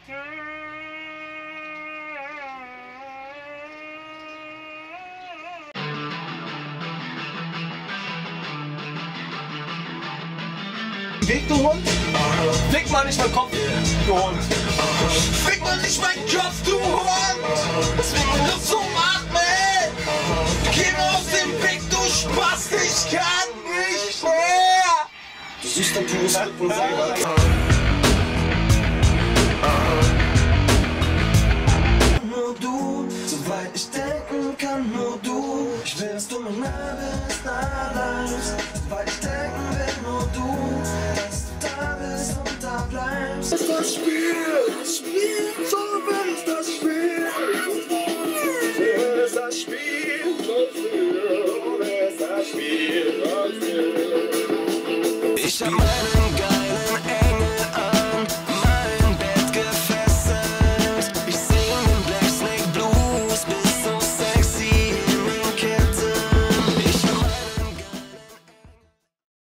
Weg, du Hund! Fick mal nicht meinen Kopf, du Hund! Fick mal nicht meinen Kopf, du Hund! Es wird mir Luft zum Atmen! Geh mir aus dem Weg, du Spast! Ich kann nicht mehr! Du siehst ein pures Rippensäger. Nur du, soweit ich denken kann, nur du. Ich will, dass du mir nah bist, nah bleibst. Soweit ich denken will, nur du. Das Spiel, so wenn es das Spiel